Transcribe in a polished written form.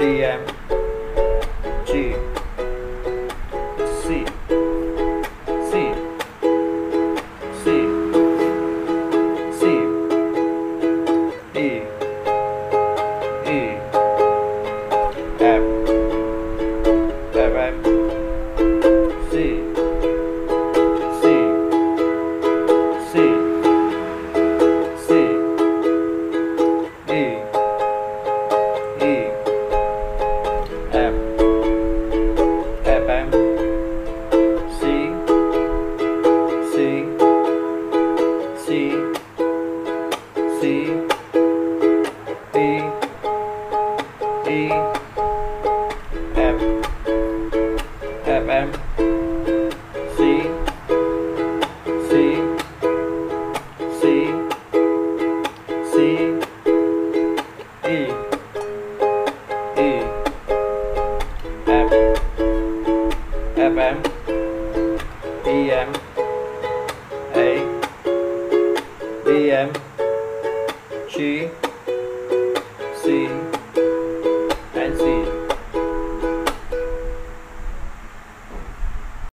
D, M, G, C, C, C, C, E, E, F, F, M, C, C, C, C, E, E, F, F, M, C, C, C, C, E, E, F, F, M, C, C, C, C, E, E, F, F, M, E, M, A, B, M, G,